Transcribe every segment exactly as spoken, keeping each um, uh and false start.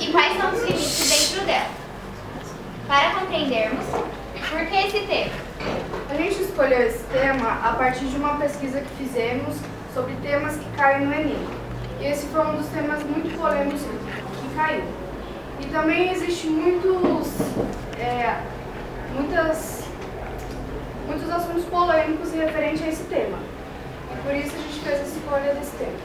e quais são os limites dentro dela. Para compreendermos, por que esse tema? A gente escolheu esse tema a partir de uma pesquisa que fizemos sobre temas que caem no Enem. E esse foi um dos temas muito polêmicos que caiu. E também existe muitos, é, muitas, muitos assuntos polêmicos referentes a esse tema. E por isso a gente fez a escolha desse tema.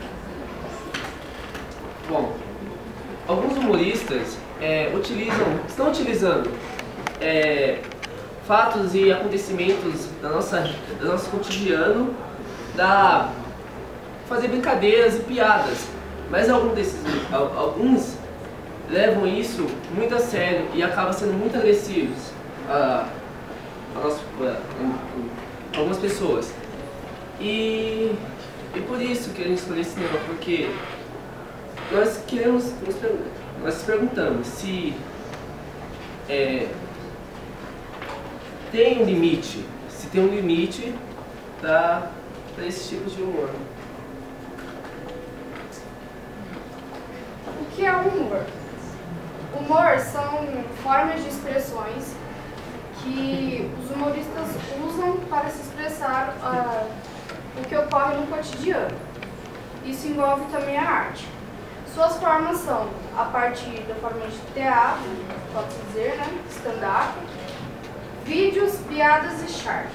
Bom, alguns humoristas é, utilizam, estão utilizando é, fatos e acontecimentos da nossa, do nosso cotidiano para fazer brincadeiras e piadas, mas alguns desses, alguns levam isso muito a sério e acabam sendo muito agressivos a, a, nosso, a, a algumas pessoas. E, e por isso que a gente escolheu esse tema, porque nós queremos, nos, nós nos perguntamos se é, tem um limite, se tem um limite para esse tipo de humor. O que é o humor? Humor são formas de expressões que os humoristas usam para se expressar uh, o que ocorre no cotidiano. Isso envolve também a arte. Suas formas são a partir da forma de teatro, pode-se dizer, né? Stand-up, vídeos, piadas e charges.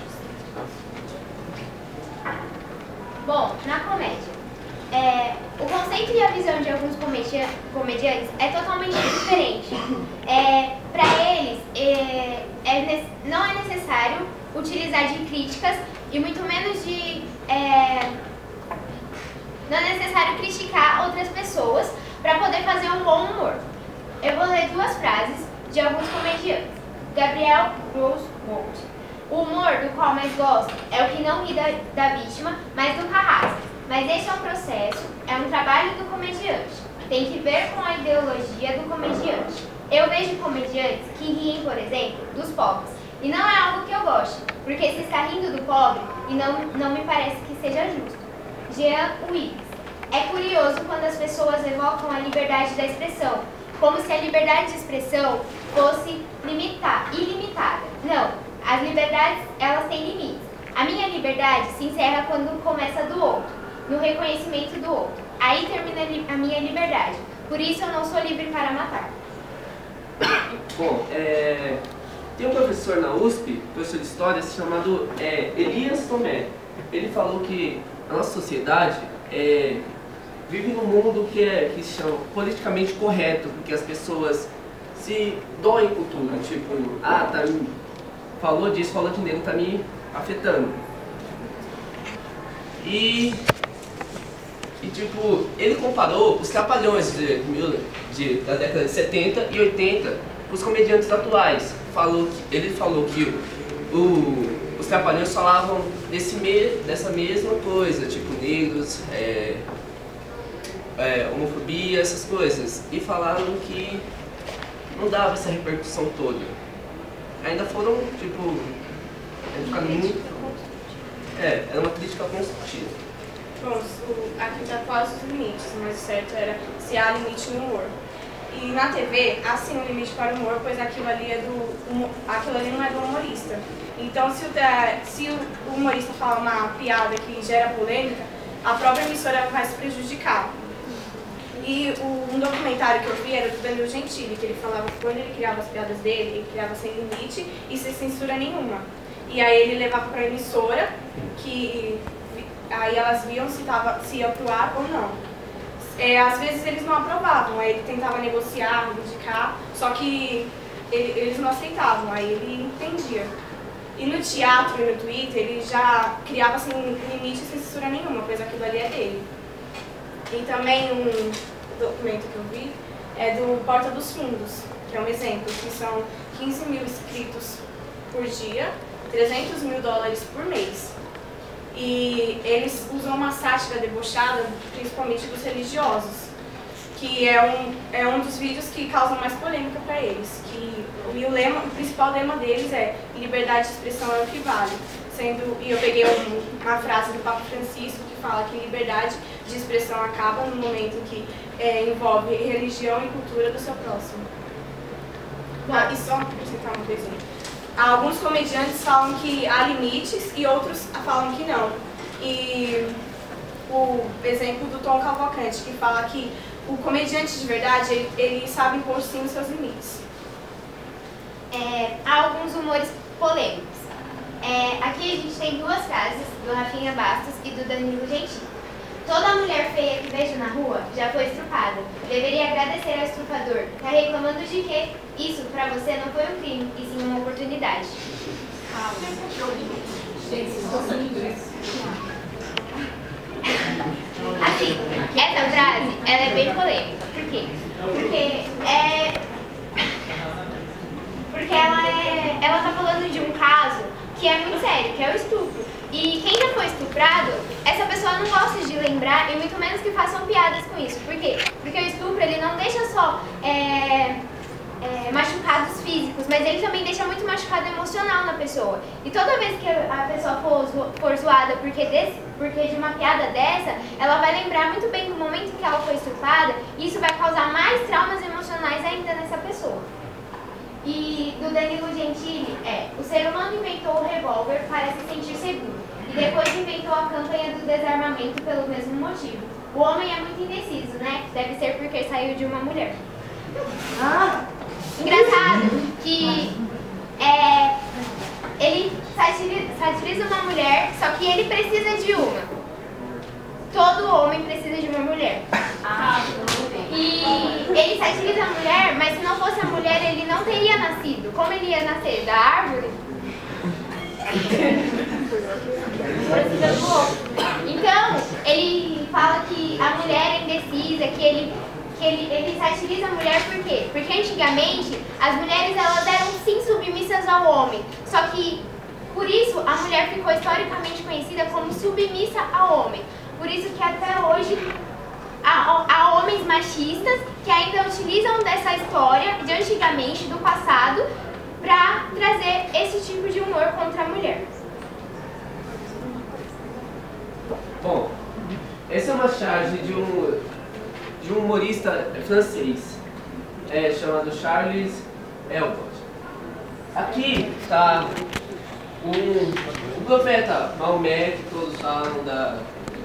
Bom, na comédia, é, o conceito e a visão de alguns comedia comediantes é totalmente diferente. É, Para eles, é, é, não é necessário utilizar de críticas e muito menos de... É, não é necessário criticar outras pessoas para poder fazer um bom humor. Eu vou ler duas frases de alguns comediantes. Gabriel Roosevelt. O humor do qual mais gosto é o que não ri da, da vítima, mas do carrasco. Mas esse é um processo, é um trabalho do comediante. Tem que ver com a ideologia do comediante. Eu vejo comediantes que riem, por exemplo, dos pobres. E não é algo que eu goste, porque se está rindo do pobre, e não, não me parece que seja justo. Jean Willis. É curioso quando as pessoas evocam a liberdade da expressão, como se a liberdade de expressão fosse limitar, ilimitada. Não, as liberdades, elas têm limites. A minha liberdade se encerra quando começa do outro, no reconhecimento do outro. Aí termina a minha liberdade. Por isso eu não sou livre para matar. Bom, é, tem um professor na U S P, professor de História, chamado é, Elias Tomé. Ele falou que a nossa sociedade é, vive num mundo que, é, que se chama politicamente correto, porque as pessoas se doem por tudo. Tipo, ah, tá, falou disso, falou de negro, tá me afetando. E, e tipo, ele comparou os trapalhões de, de, da década de setenta e oitenta com os comediantes atuais. Falou que, ele falou que o, os trapalhões falavam desse me, dessa mesma coisa, tipo negros, é, é, homofobia, essas coisas. E falaram que não dava essa repercussão toda. Ainda foram, tipo, ficaram muito... É, era uma crítica construtiva. Bom, aqui está quase os limites, mas o certo era se há limite no humor. E na T V, há sim um limite para o humor, pois aquilo ali, é do, aquilo ali não é do humorista. Então, se o, se o humorista fala uma piada que gera polêmica, a própria emissora vai se prejudicar. E o, um documentário que eu vi era do Danilo Gentili, que ele falava que quando ele criava as piadas dele, ele criava sem limite e sem censura nenhuma. E aí ele levava para a emissora, que aí elas viam se, tava, se ia pro ar ou não. É, às vezes eles não aprovavam, aí ele tentava negociar, indicar, só que ele, eles não aceitavam, aí ele entendia. E no teatro e no Twitter ele já criava sem limite e sem censura nenhuma, pois aquilo ali é dele. E também um documento que eu vi é do Porta dos Fundos, que é um exemplo, que são quinze mil inscritos por dia, trezentos mil dólares por mês. E eles usam uma sátira debochada, principalmente dos religiosos, que é um, é um dos vídeos que causam mais polêmica para eles. Que, e o, lema, o principal lema deles é liberdade de expressão é o que vale. Sendo, e eu peguei um, uma frase do Papa Francisco que fala que liberdade de expressão acaba no momento em que é, envolve religião e cultura do seu próximo. Ah, e só acrescentar uma coisinha. Alguns comediantes falam que há limites e outros falam que não. E o exemplo do Tom Cavalcante, que fala que o comediante de verdade, ele, ele sabe impor sim os seus limites. É, há alguns humores polêmicos. É, aqui a gente tem duas frases do Rafinha Bastos e do Danilo Gentili. Toda mulher feia que vejo na rua já foi estrupada. Deveria agradecer ao estuprador, tá reclamando de que isso pra você não foi um crime, e sim uma oportunidade. Assim, essa frase, ela é bem polêmica. Por quê? Porque é... Porque ela é... Ela tá falando de um caso que é muito sério, que é o estupro. E quem já foi estuprado, essa pessoa não gosta de lembrar e muito menos que façam piadas com isso. Por quê? Porque o estupro, ele não deixa só é, é, machucados físicos, mas ele também deixa muito machucado emocional na pessoa. E toda vez que a pessoa for, for zoada porque, desse, porque de uma piada dessa, ela vai lembrar muito bem do momento em que ela foi estuprada e isso vai causar mais traumas emocionais ainda nessa pessoa. E do Danilo Gentili é: o ser humano inventou o revólver para se sentir seguro e depois inventou a campanha do desarmamento pelo mesmo motivo. O homem é muito indeciso, né? Deve ser porque saiu de uma mulher. Ah. Engraçado que é, ele satiriza uma mulher, só que ele precisa de uma. Todo homem precisa de uma mulher. Ah, e ele satiriza a mulher, mas se não fosse a mulher, ele não teria nascido. Como ele ia nascer? Da árvore? Precisa do ovo. Então, ele fala que a mulher é indecisa, que ele, que ele, ele satiriza a mulher por quê? Porque antigamente, as mulheres elas eram sim submissas ao homem. Só que, por isso, a mulher ficou historicamente conhecida como submissa ao homem. Por isso que até hoje há, há homens machistas que ainda utilizam dessa história de antigamente, do passado, para trazer esse tipo de humor contra a mulher. Bom, essa é uma charge de um, de um humorista francês, é, chamado Charles Elbot. Aqui está um, o profeta Maomé, que todos falam da...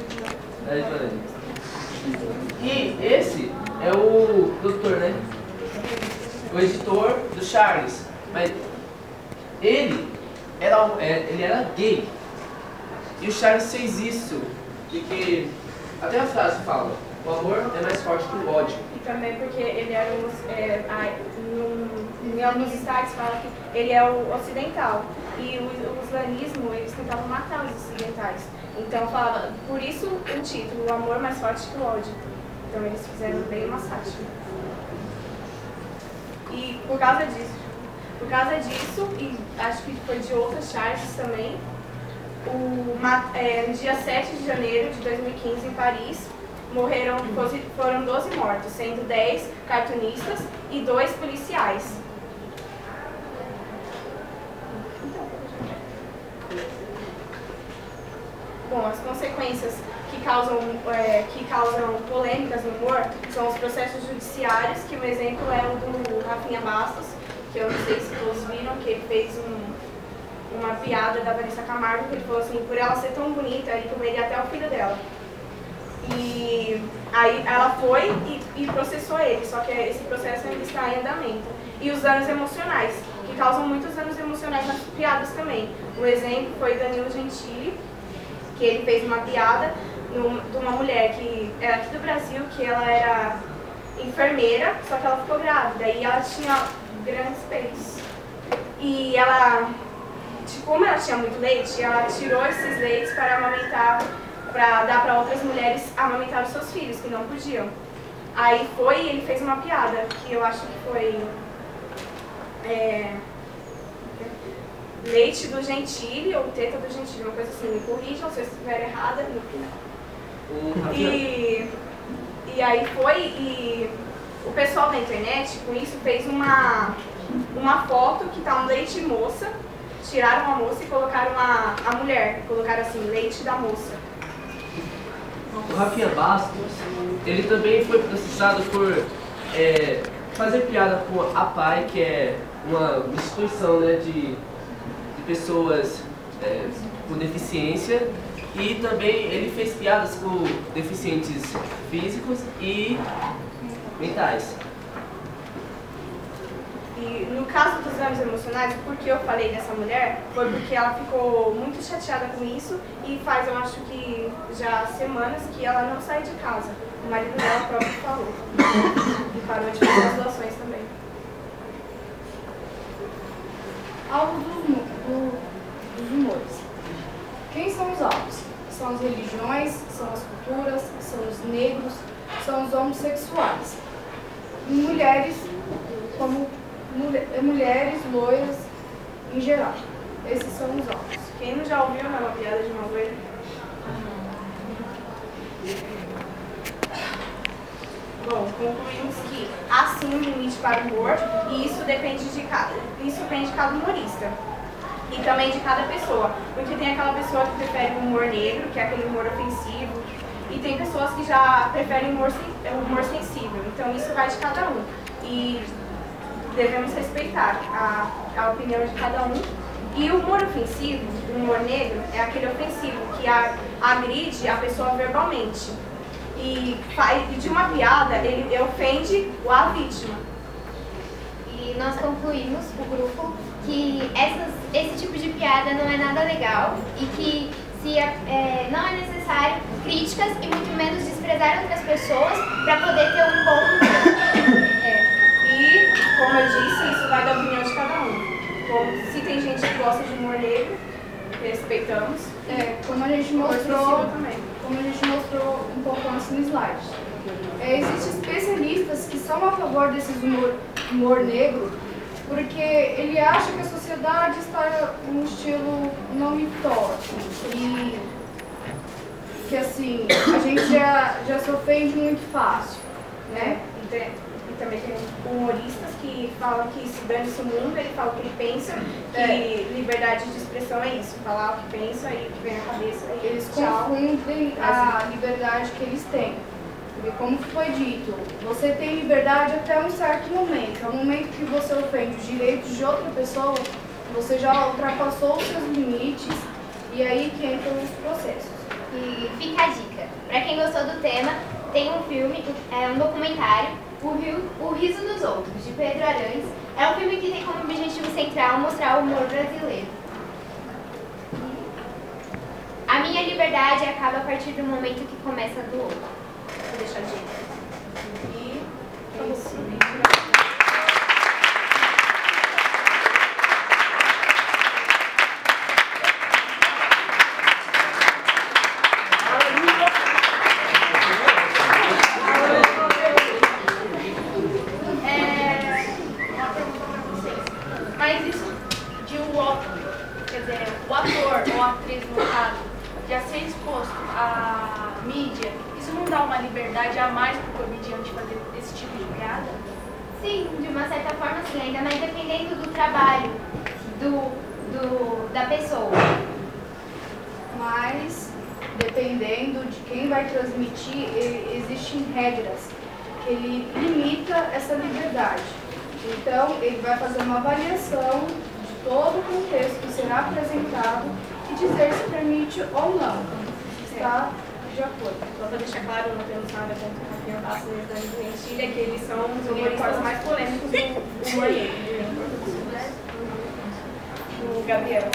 E esse é o doutor, né? O editor do Charles. Mas ele era, ele era gay. E o Charles fez isso. De que até a frase fala: o amor é mais forte que o ódio. E também porque ele era um, é, em alguns estados fala que ele é o ocidental. E o, o islamismo, eles tentavam matar os ocidentais. Então falava, por isso o título, o amor mais forte que o ódio. Então eles fizeram bem uma sátira. E por causa disso, por causa disso, e acho que foi de outras charges também, o, é, no dia sete de janeiro de dois mil e quinze, em Paris, morreram, foram doze mortos, sendo dez cartunistas e dois policiais. Bom, as consequências que causam, é, que causam polêmicas no humor são os processos judiciários, que um exemplo é o do Rafinha Bastos, que eu não sei se todos viram, que ele fez um, uma piada da Vanessa Camargo, que ele falou assim, por ela ser tão bonita, ele comeria até o filho dela. E aí ela foi e, e processou ele, só que esse processo ainda está em andamento. E os danos emocionais, que causam muitos danos emocionais nas piadas também. O exemplo foi Danilo Gentili, que ele fez uma piada no, de uma mulher que era aqui do Brasil, que ela era enfermeira, só que ela ficou grávida e ela tinha grandes peitos. E ela, como ela tinha muito leite, ela tirou esses leites para amamentar, para dar para outras mulheres amamentar os seus filhos, que não podiam. Aí foi e ele fez uma piada, que eu acho que foi... É, leite do Gentili, ou teta do Gentili, uma coisa assim, me corrijam se eu estiver errada no final. E, e aí foi, e o pessoal da internet, com isso, fez uma, uma foto que tá um leite moça, tiraram a moça e colocaram a, a mulher, colocaram assim, leite da moça. o Rafinha Bastos, ele também foi processado por é, fazer piada com a PAI, que é uma instituição, né, de, de pessoas é, com deficiência, e também ele fez piadas com deficientes físicos e mentais. E no caso dos exames emocionais, por que eu falei dessa mulher, foi porque ela ficou muito chateada com isso e faz, eu acho que já semanas que ela não sai de casa. O marido dela próprio falou. E parou de fazer as doações também. Alvos dos, do, dos humores. Quem são os alvos? São as religiões, são as culturas, são os negros, são os homossexuais. E mulheres, como mulher, mulheres, loiras, em geral. Esses são os alvos. Quem não já ouviu uma piada de uma loira? Bom, concluímos que há sim um limite para o humor e isso depende de cada, isso depende de cada humorista. E também de cada pessoa, porque tem aquela pessoa que prefere o humor negro, que é aquele humor ofensivo, e tem pessoas que já preferem o humor, o humor sensível, então isso vai de cada um. E devemos respeitar a, a opinião de cada um. E o humor ofensivo, o humor negro, é aquele ofensivo que a, agride a pessoa verbalmente. E, faz, e de uma piada, ele, ele ofende a vítima. E nós concluímos, o grupo, que essas, esse tipo de piada não é nada legal e que se, é, não é necessário críticas e muito menos desprezar outras pessoas para poder ter um bom humor. É. E, como eu disse, isso vai da opinião de cada um. Como, se tem gente que gosta de humor negro, respeitamos. É, como a gente mostrou, como a gente mostrou um pouco antes no slide. É, existem especialistas que são a favor desse humor, humor negro, porque ele acha que a sociedade está num estilo não me toque. E que assim, a gente já, já se ofende muito fácil, né? E, tem, e também tem humoristas que falam que se dane-se o mundo, ele fala o que ele pensa, que é. liberdade de expressão é isso, falar o que pensa e o que vem na cabeça. E eles tchau. confundem a liberdade que eles têm. Porque como foi dito, você tem liberdade até um certo momento. É o momento que você ofende os direitos de outra pessoa, você já ultrapassou os seus limites e aí que entram os processos. E fica a dica. Para quem gostou do tema, tem um filme, é um documentário, o, Rio, o Riso dos Outros, de Pedro Arães. É um filme que tem como objetivo central mostrar o humor brasileiro. A minha liberdade acaba a partir do momento que começa a do outro. Vou deixar de E é isso. Mas isso de o ator, quer dizer, o ator ou a atriz, no caso, já ser exposto à mídia, isso não dá uma liberdade a mais para o comediante fazer esse tipo de piada? Sim, de uma certa forma sim, ainda mais dependendo do trabalho do, do, da pessoa. Mas, dependendo de quem vai transmitir, ele, existem regras que ele limita essa liberdade. Então, ele vai fazer uma avaliação de todo o contexto que será apresentado e dizer se permite ou não. Está de acordo. Só para deixar claro, não temos nada contra o Rafinha Bastos e o Dani Gentili, que eles são os humoristas mais polêmicos do humor negro. O Gabriel.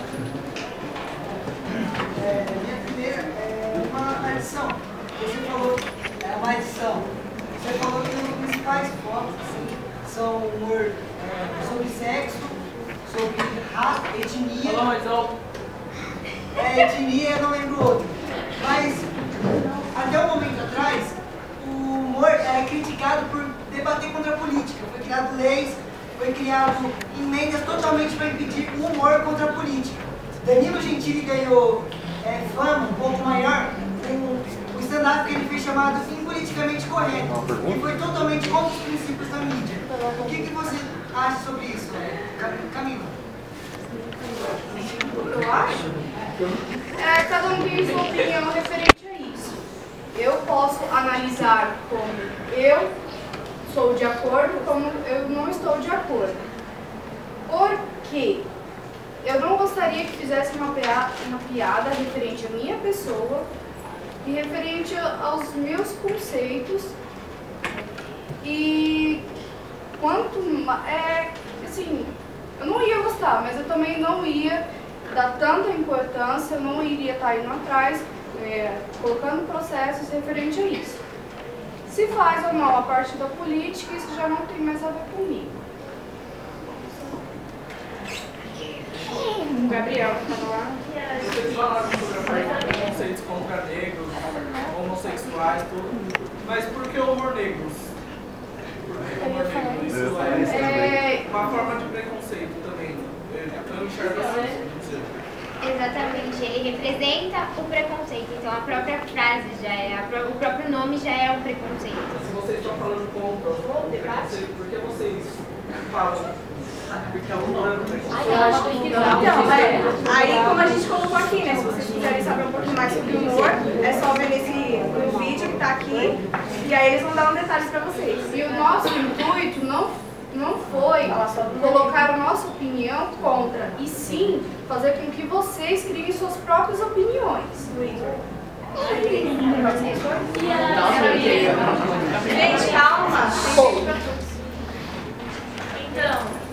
É, minha primeira é uma adição. Você falou, é uma adição. Você falou que os principais focos assim, são humor é, sobre sexo, sobre raça, etnia. Fala mais alto. É, etnia, eu não lembro outro. Mas, até um momento atrás, o humor era criticado por debater contra a política. Foi criado leis, foi criado emendas totalmente para impedir o humor contra a política. Danilo Gentili ganhou é, fama um pouco maior com o stand-up que ele fez chamado Impoliticamente Correto. E foi totalmente contra os princípios da mídia. O que, que você acha sobre isso, Camila? Eu acho? É, cada um tem sua opinião referente a isso. eu posso analisar como eu sou de acordo, como eu não estou de acordo. Porque eu não gostaria que fizesse uma piada, uma piada referente à minha pessoa e referente aos meus conceitos. E quanto é assim, eu não ia gostar, mas eu também não ia dar tanta importância, eu não iria estar indo atrás, é, colocando processos referente a isso. Se faz ou não a parte da política, isso já não tem mais a ver comigo. Gabriel, tá lá. Vocês falaram sobre a parte de preconceitos contra negros, homossexuais, tudo. Mas por que o humor negro? Por que o humor negro? Isso é uma forma de preconceito também. Eu enxergo assim. Exatamente, ele representa o preconceito, então a própria frase já é, a pró- o próprio nome já é um preconceito. Se vocês estão falando contra o preconceito, por que vocês falam? Porque é um nome. Então, mas aí como a gente colocou aqui, né? Se vocês quiserem saber um pouquinho mais sobre o humor, é só ver nesse no vídeo que tá aqui. E aí eles vão dar um detalhe pra vocês. E o nosso intuito não, não foi colocar a nossa opinião contra, e sim fazer com que vocês criem suas próprias opiniões. Gente, calma. Então,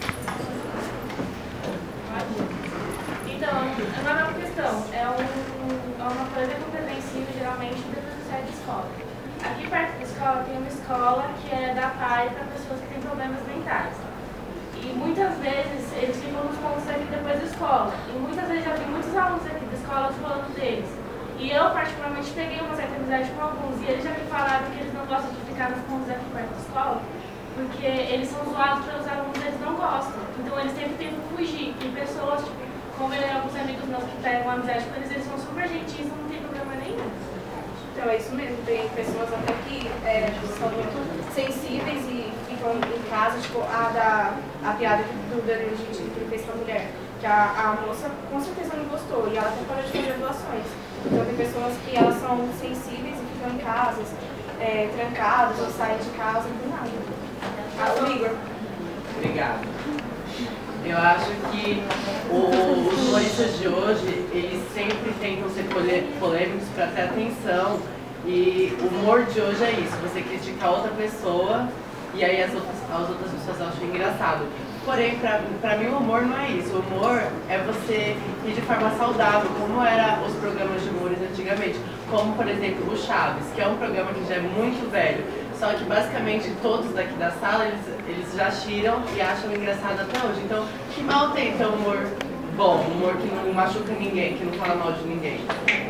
então, é uma nova questão. É, um, é uma coisa compreensível, geralmente, dentro do site de escola. Aqui perto da escola tem uma escola que é da P A I para pessoas que têm problemas mentais. E muitas vezes eles ficam nos pontos aqui depois da escola. E muitas vezes já tem muitos alunos aqui da escola falando deles. E eu, particularmente, peguei uma certa amizade com alguns. E eles já me falaram que eles não gostam de ficar nos pontos aqui perto da escola, porque eles são zoados pelos alunos, eles não gostam. Então eles sempre tentam fugir. Tem pessoas, tipo, como eu, alguns amigos meus que pegam amizade com eles, eles são super gentis, não tem problema nenhum. Então é isso mesmo, tem pessoas até que é, são muito sensíveis e ficam em casa, tipo a da a piada do Danilo Gentili que ele fez com a mulher, que a, a moça com certeza não gostou e ela até parou de fazer doações. Então tem pessoas que elas são sensíveis e ficam em casas, é, trancadas, ou saem de casa e do nada. Ah, o Igor. Obrigado. Eu acho que o- os humoristas de hoje, eles sempre tentam ser pole- polêmicos para ter atenção. E o humor de hoje é isso, você criticar outra pessoa e aí as outras, as outras pessoas acham engraçado. Porém, pra, pra mim o humor não é isso. O humor é você ir de forma saudável, como eram os programas de humores antigamente. Como, por exemplo, o Chaves, que é um programa que já é muito velho. Só que basicamente todos daqui da sala, eles, eles já tiram e acham engraçado até hoje. Então, que mal tem ter um humor bom, um humor que não machuca ninguém, que não fala mal de ninguém.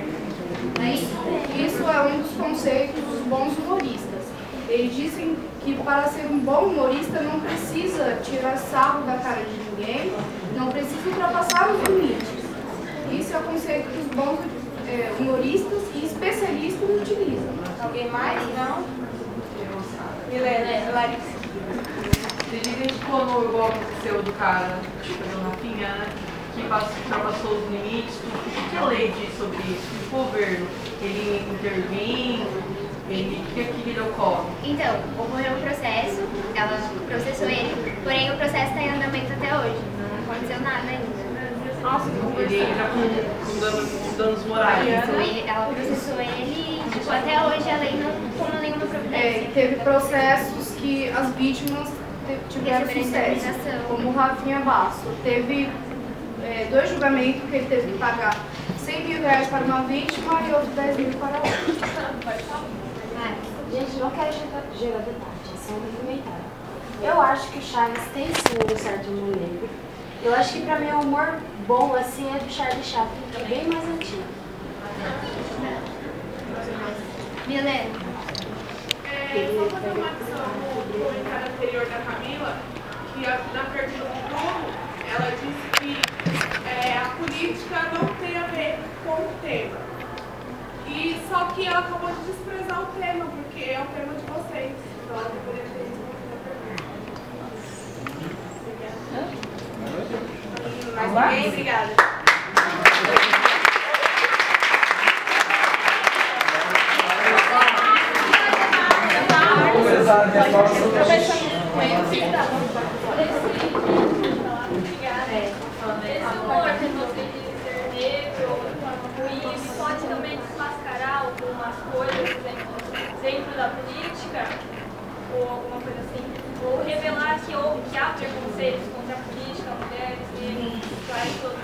Isso é um dos conceitos dos bons humoristas. Eles dizem que para ser um bom humorista não precisa tirar sarro da cara de ninguém, não precisa ultrapassar os limites. Isso é o conceito que os bons é, humoristas e especialistas utilizam. Alguém mais? Não? Milena, Larissa. Vocês dizem que como igual aconteceu do cara, do Rafinha, né, que passou, ultrapassou os limites, o que a lei diz sobre isso? O governo, ele intervém, ele, o que é que ele ocorre? Então, ocorreu um processo, ela processou ele, porém o processo está em andamento até hoje, não aconteceu nada ainda. Nossa, ele entra com, com danos, danos morais. Então, ele, ela processou ele e, tipo, até hoje a lei não tomou nenhuma providência. É, e teve processos que as vítimas te- tiveram Receberam sucesso, indenização. como o Rafinha Basso. Teve é, dois julgamentos que ele teve que pagar cem mil reais para uma vítima e outros dez mil para outra. Gente, não quero gerar, gerar debate, é só um comentário. Eu acho que o Chaves tem sim um certo humor negro. Eu acho que pra mim o humor bom assim é do Charlie Chaplin, que é bem mais antigo. Milena. É, só fazer uma adição no comentário anterior da Camila, que a, na pergunta do Bruno, ela disse que é, a política não tem a ver com o tema. E só que ela acabou de desprezar o tema, porque é o tema de vocês. Então ela deveria ter respondido a pergunta. Mais ninguém? Obrigada. Palmas, Conversando com ele, sim, tá bom. Esse humor que você diz ser negro, e pode também desmascarar algumas coisas dentro da política, ou alguma coisa assim, ou revelar que, houve, que há preconceitos contra a política, mulheres, negros, sexuais, todos.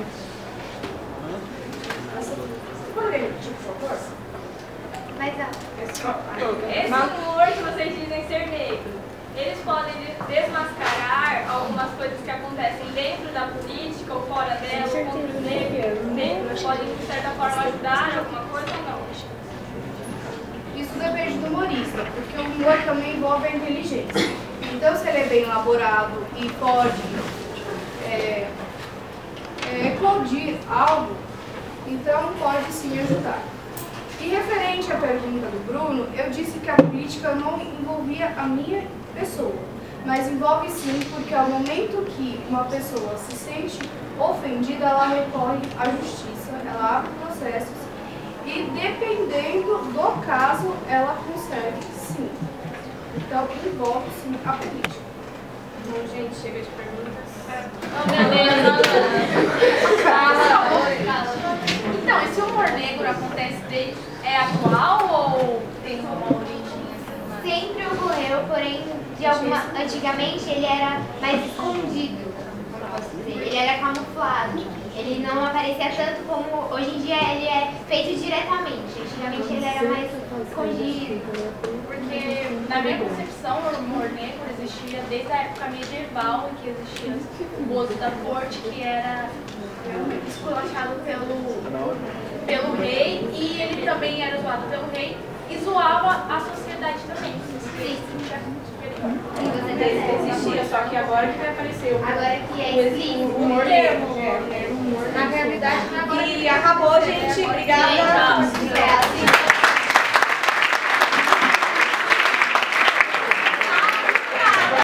Poderia repetir, por favor? Mas a... Esse humor que vocês dizem ser negro, eles podem desmascarar algumas coisas que acontecem dentro da política ou fora dela, ou contra os negros, negros podem de certa forma ajudar alguma coisa ou não? Isso depende do humorista, porque o humor também envolve a inteligência. Então, se ele é bem elaborado e pode é, é, eclodir algo, então pode sim ajudar. E referente à pergunta do Bruno, eu disse que a política não envolvia a minha pessoa, mas envolve sim, porque ao momento que uma pessoa se sente ofendida, ela recorre à justiça, ela abre processos e, dependendo do caso, ela consegue sim. Então, envolve sim a política. Bom, gente, chega de perguntas. Não, beleza, então, esse humor negro acontece desde... é atual ou tem uma origem assim? Sempre ocorreu, porém, de alguma, antigamente ele era mais escondido, como eu posso dizer. Ele era camuflado. Ele não aparecia tanto como hoje em dia ele é feito diretamente. Antigamente ele era mais escondido. Porque, na minha concepção, o humor negro existia desde a época medieval, em que existia o moço da corte, que era esculachado pelo, pelo rei, e ele também era zoado pelo rei, e zoava a sociedade também. Sim. Existia, só que agora que vai aparecer o Agora que é o humor negro. Na realidade, não é agora E acabou, gente.